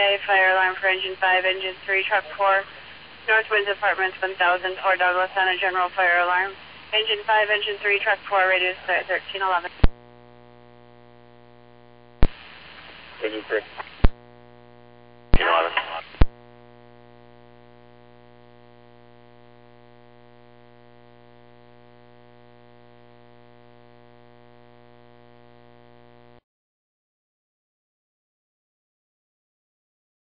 ETA fire alarm for engine 5, engine 3, truck 4, North Winds Apartments 1000, Fort Douglas on a general fire alarm. Engine 5, engine 3, truck 4, radius 1311. Engine 3.